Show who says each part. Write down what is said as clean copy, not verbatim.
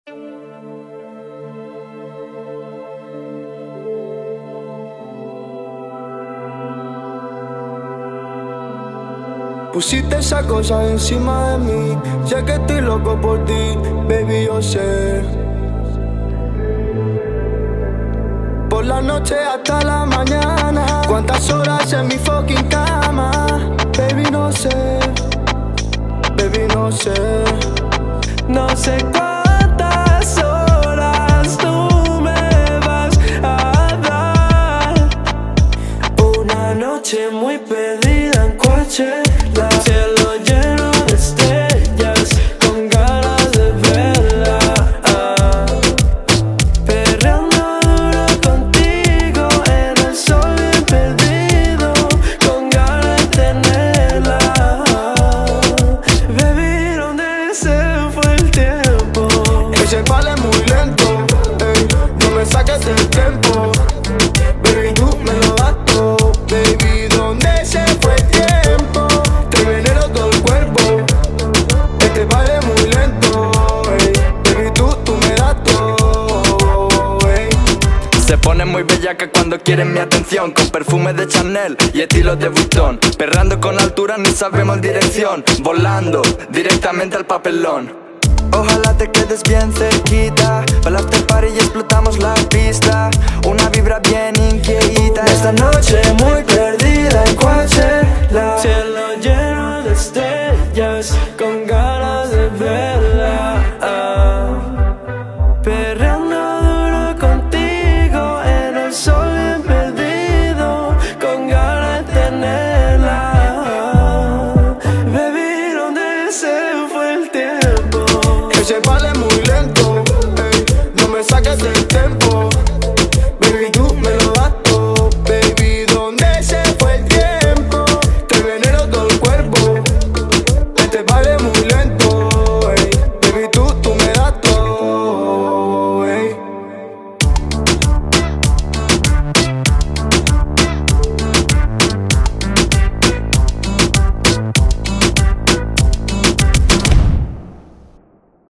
Speaker 1: Pusiste esa cosa encima de mí. Sé que estoy loco por ti, baby, yo sé. Por la noche hasta la mañana, cuántas horas en mi fucking cama. Baby, no sé, baby, no sé. No sé cuántas horas tú me vas a dar. Una noche muy perdida en Coachella, cielo lleno de estrellas, con ganas de verla. Perreando duro contigo en el sol bien perdido, con ganas de tenerla. Baby, ¿dónde se fue el tiempo? Ese vale muy lento, ey, no me saques del tiempo. Baby, tú me lo das todo. Baby, ¿dónde se fue el tiempo? Te venero todo el cuerpo. Este baile muy lento, ey. Baby, tú me das todo, ey.
Speaker 2: Se pone muy bellaca cuando quieren mi atención, con perfume de Chanel y estilos de Vuitton. Perrando con altura ni sabemos dirección, volando directamente al papelón. Ojalá te quedes bien